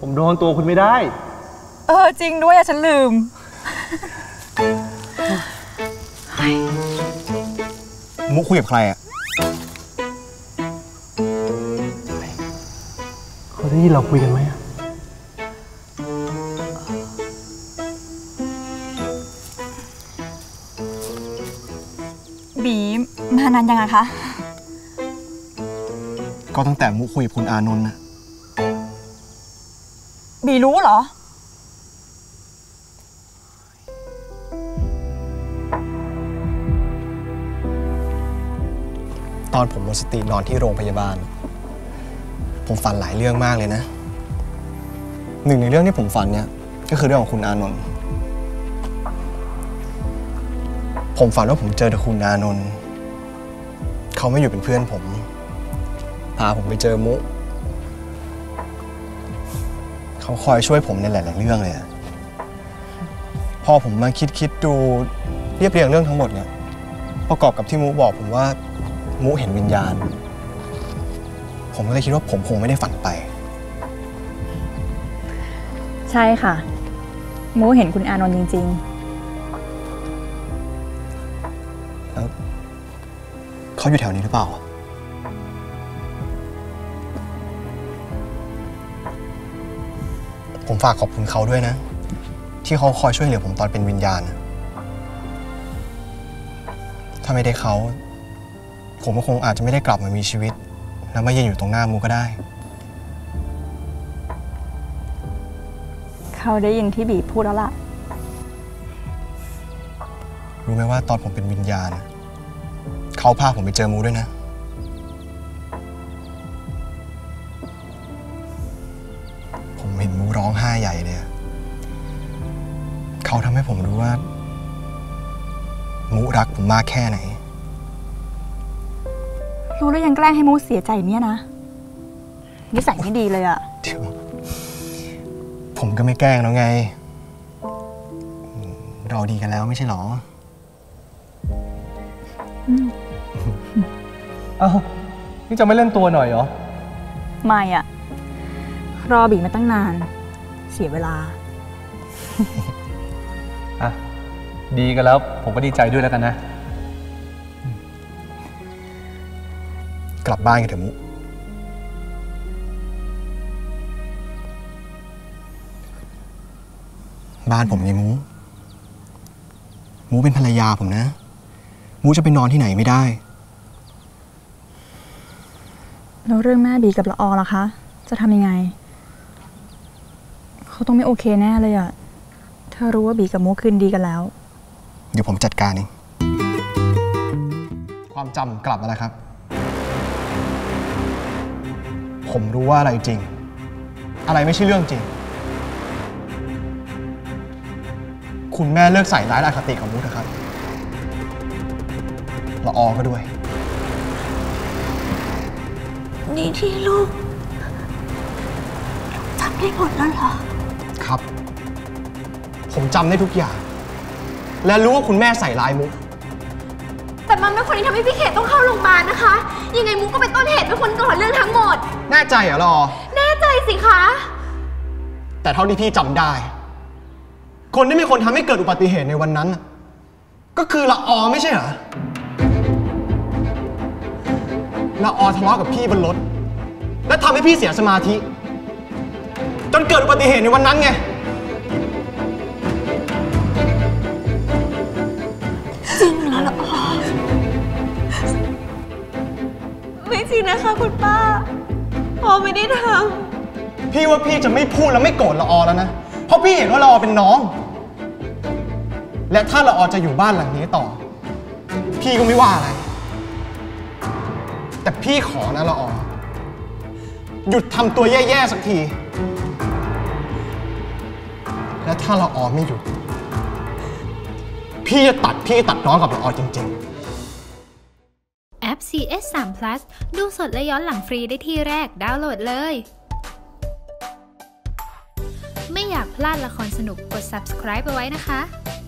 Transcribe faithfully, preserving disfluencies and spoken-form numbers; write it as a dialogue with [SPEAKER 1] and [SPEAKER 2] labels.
[SPEAKER 1] ผมโดนตัวคุณไม่ได้
[SPEAKER 2] เออจริงด้วยอะฉันลืม
[SPEAKER 3] มุกคุยกับใครอะ
[SPEAKER 1] เขาได้ยินเราคุยกันไหมอะ
[SPEAKER 2] บีมานานยังไงคะ
[SPEAKER 3] ก็ตั้งแต่มุกคุยกับคุณอานนท์นะ
[SPEAKER 2] บีรู้เหรอ
[SPEAKER 3] ตอนผมหมดสตินอนที่โรงพยาบาลผมฝันหลายเรื่องมากเลยนะหนึ่งในเรื่องที่ผมฝันเนี่ยก็คือเรื่องของคุณอานนท์ผมฝันว่าผมเจอแต่คุณอานนท์เขาไม่อยู่เป็นเพื่อนผมพาผมไปเจอมุเขาคอยช่วยผมในหลายๆเรื่องเลยอะพอผมมาคิดคิดดูเรียบเรียงเรื่องทั้งหมดเนี่ยประกอบกับที่มุบอกผมว่ามุเห็นวิญญาณผมก็เลยคิดว่าผมคงไม่ได้ฝันไป
[SPEAKER 2] ใช่ค่ะมุเห็นคุณอานนท์จริง
[SPEAKER 3] ๆแล้วเขาอยู่แถวนี้หรือเปล่าผมฝากขอบคุณเขาด้วยนะที่เขาคอยช่วยเหลือผมตอนเป็นวิญญาณถ้าไม่ได้เขาผมก็คงอาจจะไม่ได้กลับมามีชีวิตแล้วมายืนอยู่ตรงหน้ามูก็ได้
[SPEAKER 2] เขาได้ยินที่บีพูดแล้วล่ะ
[SPEAKER 3] รู้ไหมว่าตอนผมเป็นวิญญาณเขาพาผมไปเจอมูด้วยนะผมเห็นมูร้องไห้ใหญ่เลยเขาทำให้ผมรู้ว่ามูรักผมมากแค่ไหน
[SPEAKER 2] รู้แล้วยังแกล้งให้มูเสียใจเนี่ยนะนิสัยไม่ดีเลยอะ
[SPEAKER 3] เดี๋ยวผมก็ไม่แกล้งแล้วไงเราดีกันแล้วไม่ใช่หรอ
[SPEAKER 1] เอ้านี่จะไม่เล่นตัวหน่อยเหรอ
[SPEAKER 2] ไม่อะรอบีมาตั้งนานเสียเวลา
[SPEAKER 1] อ่ะดีกันแล้วผมก็ดีใจด้วยแล้วกันนะ
[SPEAKER 3] กลับบ้านกันเถอะมุบ้านผมไงมุมุเป็นภรรยาผมนะมุจะไปนอนที่ไหนไม่ได้
[SPEAKER 2] แล้วเรื่องแม่บีกับละออล่ะคะจะทำยังไงเขาต้องไม่โอเคแน่เลยอะถ้ารู้ว่าบีกับมุคืนดีกันแล้ว
[SPEAKER 3] เดี๋ยวผมจัดการเองความจำกลับมาแล้วครับผมรู้ว่าอะไรจริงอะไรไม่ใช่เรื่องจริงคุณแม่เลิกใส่ร้ายอคติของมุกเถอะครับละออก็ด้วย
[SPEAKER 4] นี่ที่ลูกจำได้หมดแล้วเหรอ
[SPEAKER 3] ครับผมจำได้ทุกอย่างและรู้ว่าคุณแม่ใส่ร้ายมุก
[SPEAKER 4] แต่มันเป็นคนที่ทำให้พี่เขตต้องเข้าโรงพยาบาลนะคะยังไงมุกก็เป็นต้นเหตุเป็นคนก่อเรื่องทั้งหมด
[SPEAKER 3] แน่ใจเหรอละออ
[SPEAKER 4] แน่ใจสิคะ
[SPEAKER 3] แต่เท่าที่พี่จำได้คนที่เป็นคนทำให้เกิดอุบัติเหตุในวันนั้นก็คือละออไม่ใช่เหรอละออทะเลาะกับพี่บนรถและทำให้พี่เสียสมาธิจนเกิดอุบัติเหตุในวันนั้นไง
[SPEAKER 4] จริงเหรอละออไม่จริงนะคะคุณป้าพ่อไม่ได้ทำ
[SPEAKER 3] พี่ว่าพี่จะไม่พูดแล้วไม่โกรธละออแล้วนะเพราะพี่เห็นว่าละออเป็นน้องและถ้าละออจะอยู่บ้านหลังนี้ต่อพี่ก็ไม่ว่าอะไรแต่พี่ขอนะละออหยุดทำตัวแย่ๆสักทีและถ้าละออไม่หยุดพี่จะตัดพี่ตัดน้องกับละออจริง
[SPEAKER 5] ๆแอป ซี เอส สาม Plus ดูสดและย้อนหลังฟรีได้ที่แรกดาวน์โหลดเลยไม่อยากพลาดละครสนุกกด ซับสไครบ์ เอาไว้นะคะ